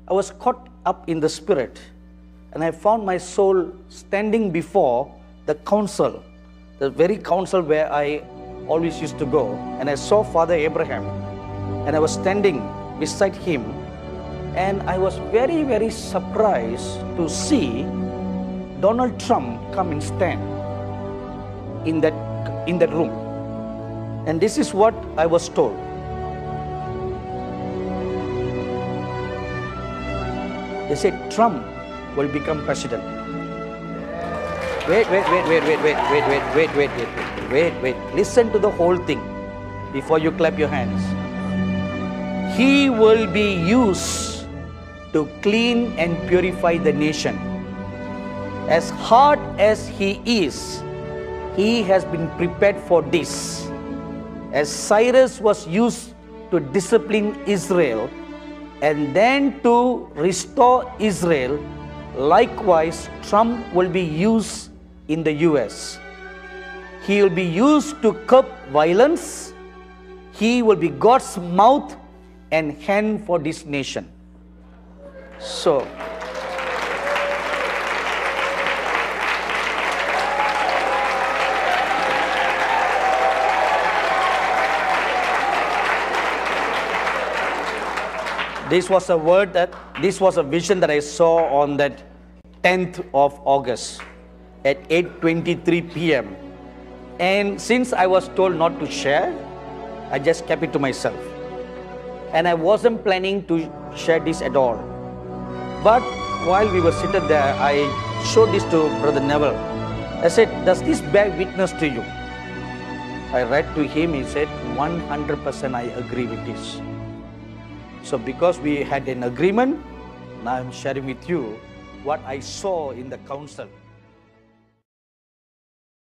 I was caught up in the spirit, and I found my soul standing before the council, the very council where I always used to go. And I saw Father Abraham, and I was standing beside him, and I was very, very surprised to see Donald Trump come and stand in that room. And this is what I was told. They said Trump will become president. Wait. Listen to the whole thing before you clap your hands. He will be used to clean and purify the nation. As hard as he is, he has been prepared for this. As Cyrus was used to discipline Israel and then to restore Israel, likewise Trump will be used in the US. He will be used to curb violence. He will be God's mouth and hand for this nation. So, this was a vision that I saw on that 10th of August at 8:23 p.m. And since I was told not to share, I just kept it to myself. And I wasn't planning to share this at all. But while we were seated there, I showed this to Brother Neville. I said, does this bear witness to you? I read to him, he said, 100% I agree with this. So because we had an agreement, now I'm sharing with you what I saw in the council.